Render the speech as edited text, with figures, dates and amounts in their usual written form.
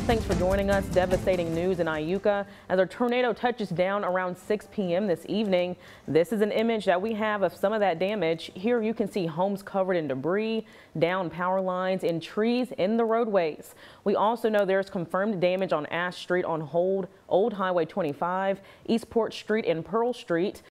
Thanks for joining us. Devastating news in Iuka as a tornado touches down around 6 p.m. this evening. This is an image that we have of some of that damage. Here you can see homes covered in debris, down power lines, and trees in the roadways. We also know there's confirmed damage on Ash Street on Old Highway 25, Eastport Street, and Pearl Street.